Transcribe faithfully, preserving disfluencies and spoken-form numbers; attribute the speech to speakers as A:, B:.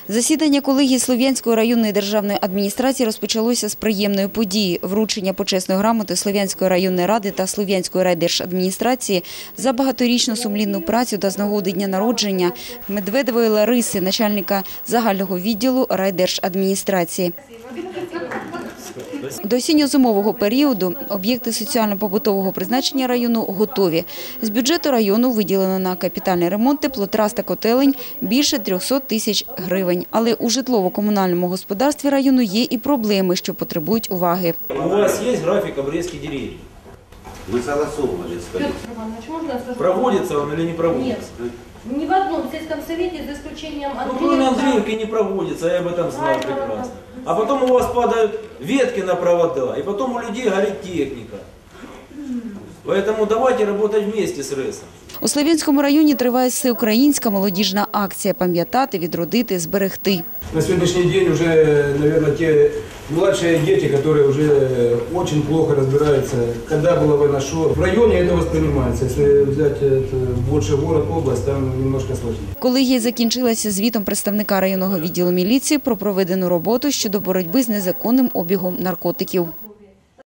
A: Засідання колегії Слов'янської районної державної адміністрації розпочалося з приємної події – вручення почесної грамоти Слов'янської районної ради та Слов'янської райдержадміністрації за багаторічну сумлінну працю та з нагоди дня народження Медведевої Лариси, начальника загального відділу райдержадміністрації. До осінньо-зимового періоду об'єкти соціально-побутового призначення району готові. З бюджету району виділено на капітальний ремонт теплотрас та котелень більше трьохсот тисяч гривень. Але у житлово-комунальному господарстві району є і проблеми, що потребують уваги.
B: У вас є графік обрізки деревьев?
C: Вы согласовывали с коллегией?
B: Проводится он или не проводится?
D: Нет. Ни в одном сельском совете, за исключением
B: Ну, кроме
D: Андреевки.
B: Андреевки не проводится, я об этом знаю прекрасно. А потом у вас падают ветки на провода, и потом у людей горит техника. Поэтому давайте работать вместе с РЭСом.
A: У Слов'янському районі триває всеукраїнська молодіжна акція «Пам'ятати, відродити, зберегти».
E: На сегодняшний день уже, наверное, те младшие дети, которые уже очень плохо разбираются, когда была война, что в районе это воспринимается. Если взять больше город, область, там немножко сложнее.
A: Колегія закінчилася звітом представника районного відділу міліції про проведену роботу щодо боротьби з незаконним обігом наркотиків.